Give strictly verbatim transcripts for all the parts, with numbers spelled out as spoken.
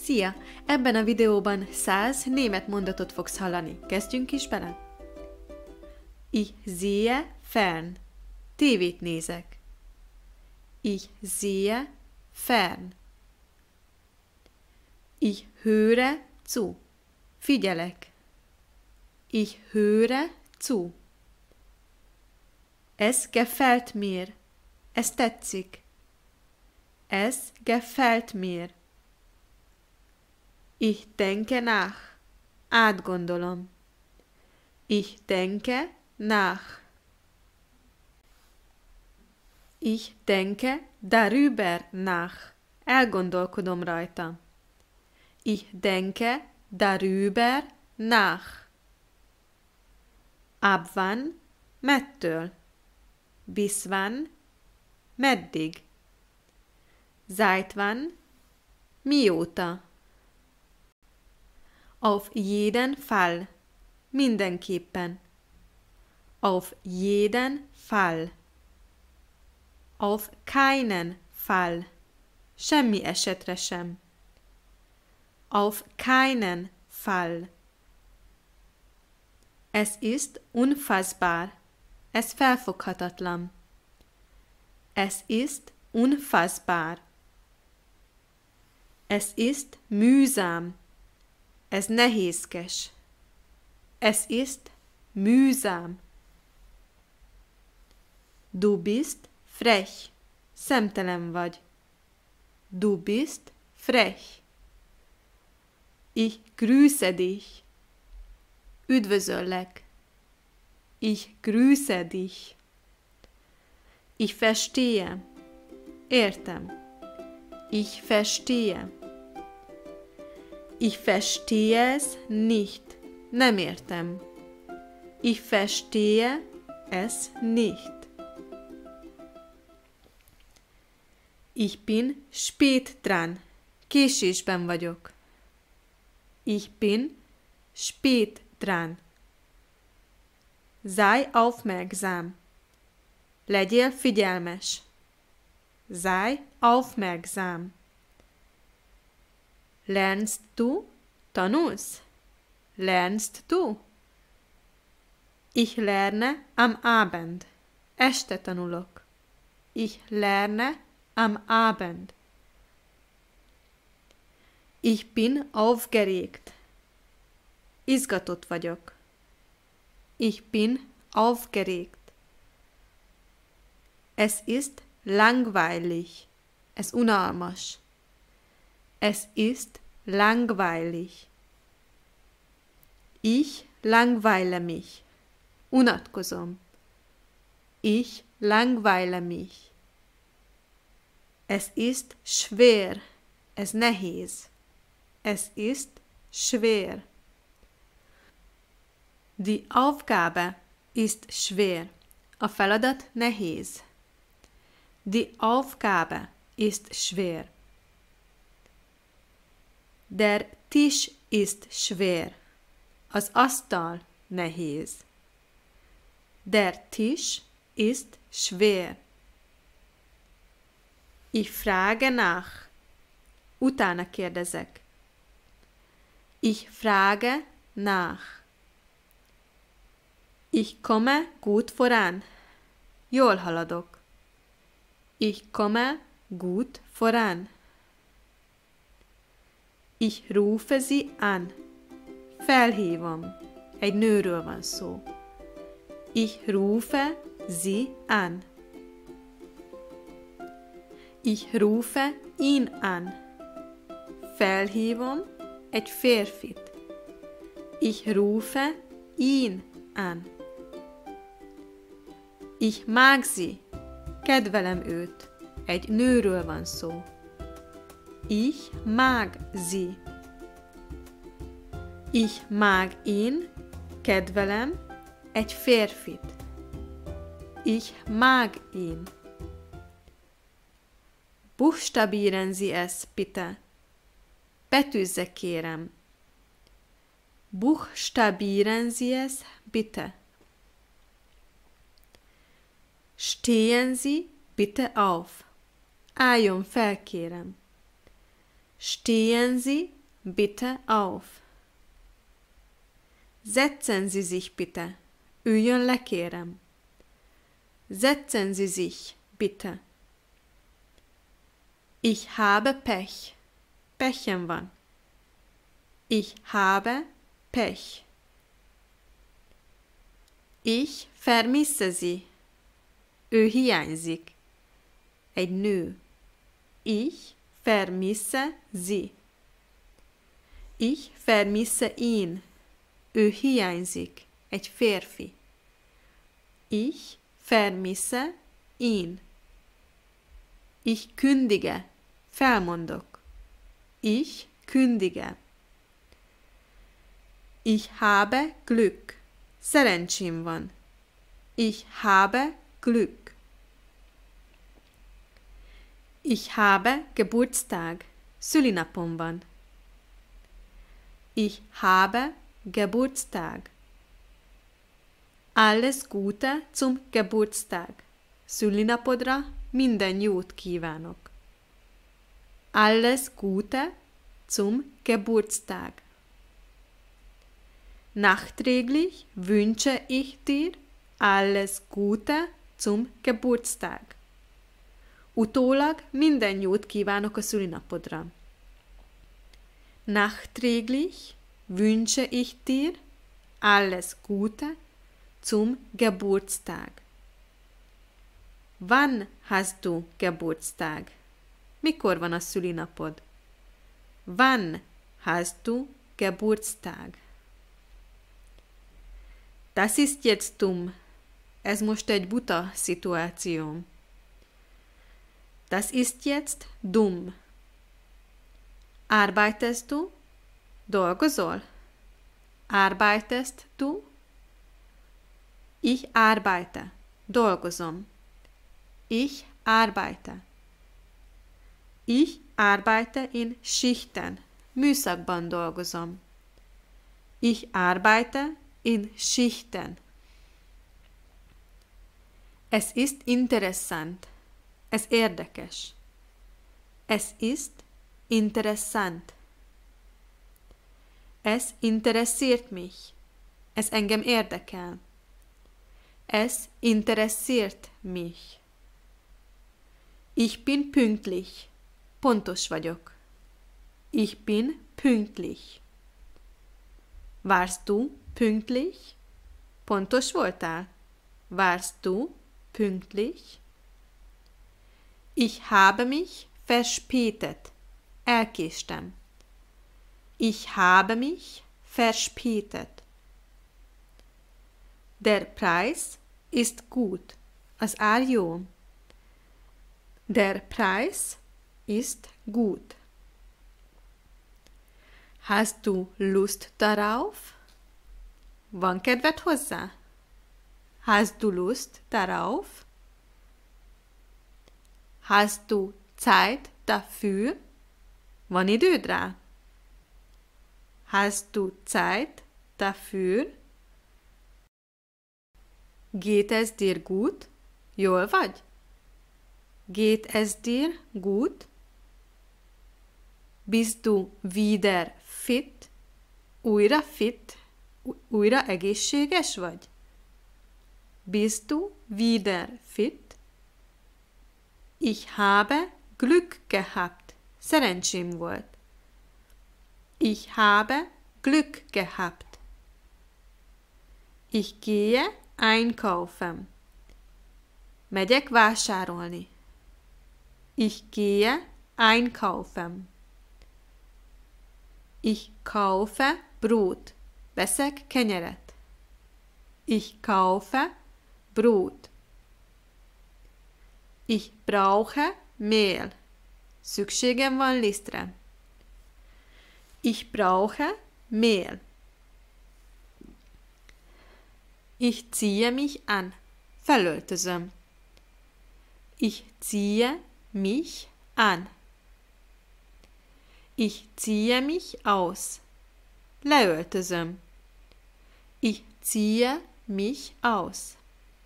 Szia! Ebben a videóban száz német mondatot fogsz hallani. Kezdjünk is bele? Ich sehe fern. Tévét nézek. Ich sehe fern. Ich höre zu. Figyelek. Ich höre zu. Es gefällt mir. Es tetszik. Es gefällt mir. Ich denke nach. Átgondolom. Ich denke nach. Ich denke darüber nach. Elgondolkodom rajta. Ich denke darüber nach. Ab wann? Mettől. Bis wann? Meddig. Seit wann? Mióta. Auf jeden Fall. Mindenképpen. Auf jeden Fall. Auf keinen Fall. Semmi esetre sem. Auf keinen Fall. Es ist unfassbar. Ez felfoghatatlan. Es ist unfassbar. Es ist mühsam. Ez nehézkes. Es ist mühsam. Du bist frech. Szemtelen vagy. Du bist frech. Ich grüße dich. Üdvözöllek. Ich grüße dich. Ich verstehe. Értem. Ich verstehe. Ich verstehe es nicht. Nem értem. Ich verstehe es nicht. Ich bin spät dran. Késésben vagyok. Ich bin spät dran. Sei aufmerksam. Legyél figyelmes. Sei aufmerksam. Lernst du? Tanulsz? Lernst du? Ich lerne am Abend. Este tanulok. Ich lerne am Abend. Ich bin aufgeregt. Izgatott vagyok. Ich bin aufgeregt. Es ist langweilig. Ez unalmas. Es ist langweilig. Ich langweile mich. Unatkozom. Ich langweile mich. Es ist schwer. Ez nehéz. Es ist schwer. Die Aufgabe ist schwer. A feladat nehéz. Die Aufgabe ist schwer. Der Tisch ist schwer. Az asztal nehéz. Der Tisch ist schwer. Ich frage nach. Utána kérdezek. Ich frage nach. Ich komme gut voran. Jól haladok. Ich komme gut voran. Ich rufe sie an. Felhívom. Egy nőről van szó. Ich rufe sie an. Ich rufe ihn an. Felhívom egy férfit. Ich rufe ihn an. Ich mag sie. Kedvelem őt. Egy nőről van szó. Ich mag sie. Ich mag ihn. Kedvelem egy férfit. Ich mag ihn. Buchstabieren Sie es, bitte. Betűzze, kérem. Buchstabieren Sie es, bitte. Stehen Sie bitte auf. Álljon fel, kérem. Stehen Sie bitte auf. Setzen Sie sich bitte. Üljön le, kérem. Setzen Sie sich bitte. Ich habe Pech. Pechem van. Ich habe Pech. Ich vermisse Sie. Ő hiányzik. Egy nő. Ich vermisse Sie. Ich vermisse ihn. Ő hiányzik. Egy férfi. Ich vermisse ihn. Ich kündige. Felmondok. Ich kündige. Ich habe Glück. Szerencsém van. Ich habe Glück. Ich habe Geburtstag. Szülinapom van. Ich habe Geburtstag. Alles Gute zum Geburtstag. Szülinapodra minden jót kívánok. Alles Gute zum Geburtstag. Nachträglich wünsche ich dir alles Gute zum Geburtstag. Utólag minden jót kívánok a szülinapodra. Nachträglich wünsche ich dir alles Gute zum Geburtstag. Wann hast du Geburtstag? Mikor van a szülinapod? Wann hast du Geburtstag? Das ist jetzt dumm. Ez most egy buta szituáció. Das ist jetzt dumm. Arbeitest du? Dolgozol? Arbeitest du? Ich arbeite. Dolgozom. Ich arbeite. Ich arbeite in Schichten. Műszakban dolgozom. Ich arbeite in Schichten. Es ist interessant. Ez érdekes. Es ist interessant. Es interessiert mich. Ez engem érdekel. Es interessiert mich. Ich bin pünktlich. Pontos vagyok. Ich bin pünktlich. Warst du pünktlich? Pontos voltál? Warst du pünktlich? Ich habe mich verspätet. Elkéstem. Ich habe mich verspätet. Der Preis ist gut. Az ár jó. Der Preis ist gut. Hast du Lust darauf? Van kedved hozzá? Hast du Lust darauf? Hast du Zeit dafür? Van időd rá? Hast du Zeit dafür? Geht es dir gut? Jól vagy? Geht es dir gut? Bist du wieder fit? Újra fit? Újra egészséges vagy? Bist du wieder fit? Ich habe Glück gehabt. Szerencsém volt. Ich habe Glück gehabt. Ich gehe einkaufen. Megyek vásárolni. Ich gehe einkaufen. Ich kaufe Brot. Veszek kenyeret. Ich kaufe Brot. Ich brauche Mehl. Szükségem van lisztre. Ich brauche Mehl. Ich ziehe mich an. Felöltözöm. Ich ziehe mich an. Ich ziehe mich aus. Leöltözöm. Ich ziehe mich aus.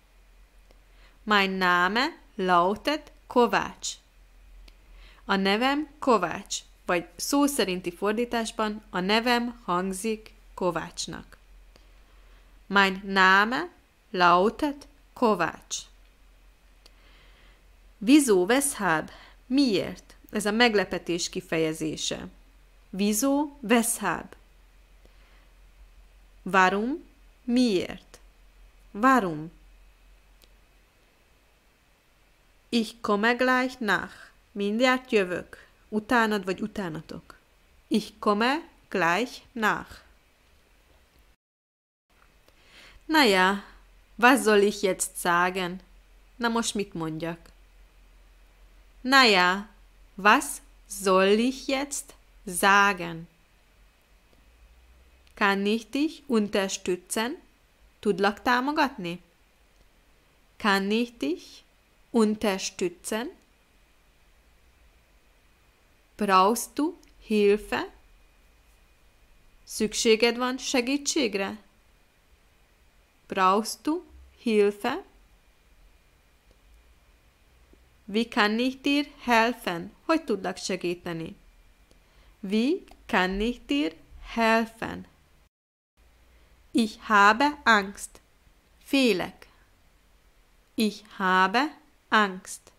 Mein Name lautet Kovács. A nevem Kovács. vagy szó szerinti fordításban a nevem hangzik Kovácsnak. Mein Name lautet Kovács. Wieso, weshalb, miért? Ez a meglepetés kifejezése. Wieso, weshalb. Warum, miért? Warum? Ich komme gleich nach. Mindjárt jövök. Utánad vagy utánatok. Ich komme gleich nach. Na ja, was soll ich jetzt sagen? Na most mit mondjak? Na ja, was soll ich jetzt sagen? Kann ich dich unterstützen? Tudlak támogatni? Kann ich dich unterstützen? Brauchst du Hilfe? Szükséged van segítségre? Brauchst du Hilfe? Wie kann ich dir helfen? Hogy tudlak segíteni? Wie kann ich dir helfen? Ich habe Angst. Félek. Ich habe Angst.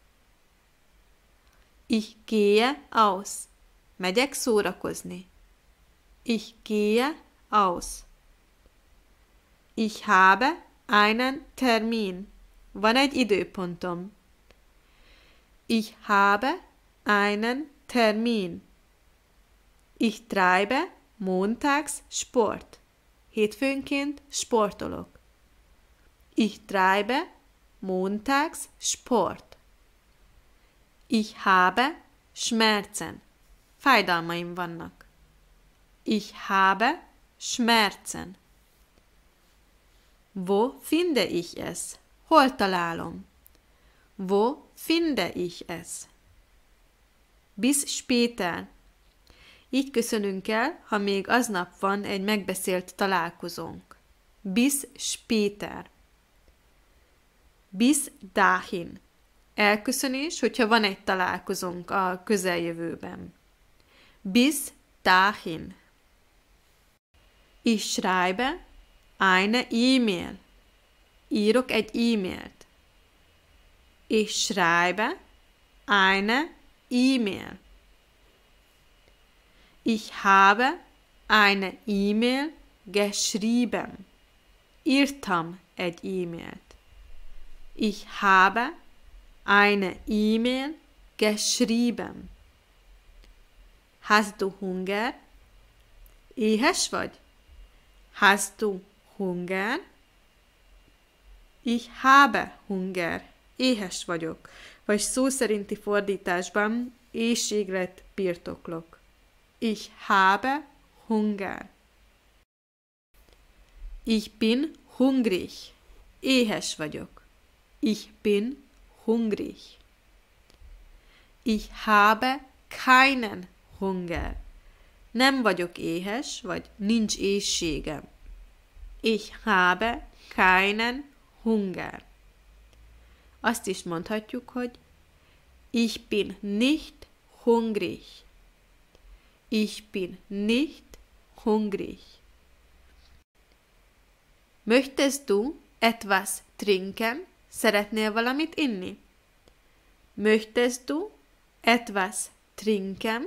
Ich gehe aus. Megyek szórakozni. Ich gehe aus. Ich habe einen Termin. Van egy időpontom. Ich habe einen Termin. Ich treibe montags Sport. Hétfőnként sportolok. Ich treibe montags Sport. Ich habe Schmerzen. Fájdalmaim vannak. Ich habe Schmerzen. Wo finde ich es? Hol találom? Wo finde ich es? Bis später. Így köszönünk el, ha még aznap van egy megbeszélt találkozónk. Bis später. Bis dahin. Elköszönés, hogyha van egy találkozónk a közeljövőben. Bis dahin. Ich schreibe eine E-Mail. Írok egy e-mailt. Ich schreibe eine E-Mail. Ich habe eine E-Mail geschrieben. Írtam egy e-mailt. Ich habe eine E-Mail geschrieben. Hast du Hunger? Éhes vagy? Hast du Hunger? Ich habe Hunger. Éhes vagyok. Vagy szó szerinti fordításban éhséglet birtoklok. Ich habe Hunger. Ich bin hungrig. Éhes vagyok. Ich bin hungrig. Ich habe keinen Hunger. Nem vagyok éhes, vagy nincs éhségem. Ich habe keinen Hunger. Azt is mondhatjuk, hogy ich bin nicht hungrig. Ich bin nicht hungrig. Möchtest du etwas trinken? Szeretnél valamit inni? Möchtest du etwas trinken?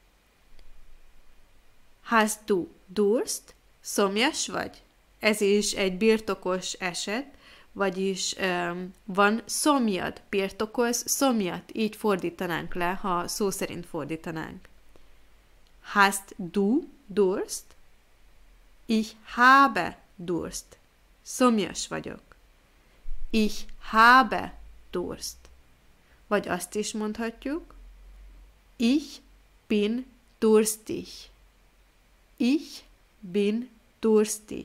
Hast du Durst? Szomjas vagy? Ez is egy birtokos eset, vagyis um, van szomjad, birtokolsz szomjat, így fordítanánk le, ha szó szerint fordítanánk. Hast du Durst? Ich habe Durst. Szomjas vagyok. Ich habe Durst. Vagy azt is mondhatjuk, ich bin durstig. Ich bin durstig.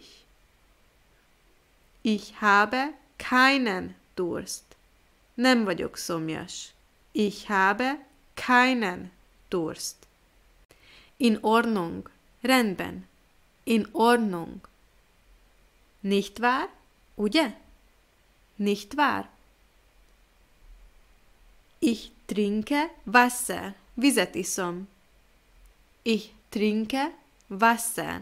Ich habe keinen Durst. Nem vagyok szomjas. Ich habe keinen Durst. In Ordnung. Rendben. In Ordnung. Nicht wahr? Ugye? Nicht wahr? Ich trinke Wasser. Vizet iszom. Ich trinke Wasser.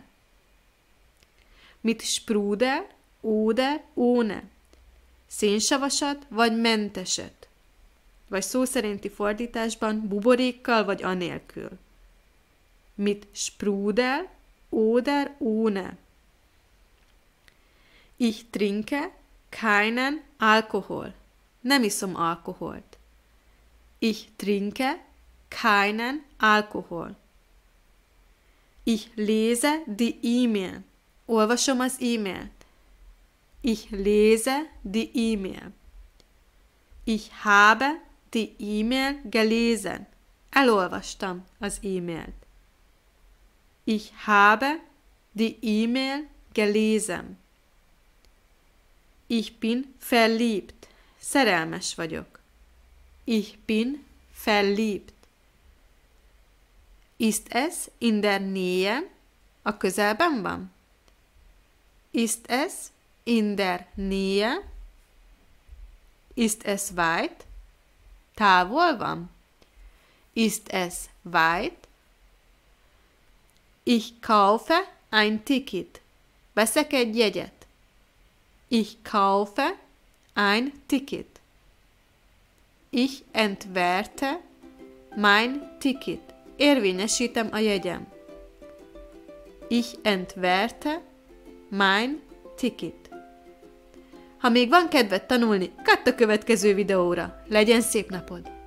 Mit Sprudel oder ohne. Szénsavasat vagy menteset. Vagy szó szerinti fordításban buborékkal vagy anélkül. Mit Sprudel oder ohne. Ich trinke keinen Alkohol. Nem iszom alkoholt. Ich trinke keinen Alkohol. Ich lese die E-Mail. Olvasom az e-mailt. Ich lese die E-Mail. Ich habe die E-Mail gelesen. Elolvastam az e-mailt. Ich habe die E-Mail gelesen. Ich bin verliebt. Szerelmes vagyok. Ich bin verliebt. Ist es in der Nähe? A közelben van? Ist es in der Nähe? Ist es weit? Távol van? Ist es weit? Ich kaufe ein Ticket. Veszek egy jegyet. Ich kaufe ein Ticket. Ich entwerte mein Ticket. Érvényesítem a jegyem. Ich entwerte mein Ticket. Ha még van kedved tanulni, katt a következő videóra. Legyen szép napod!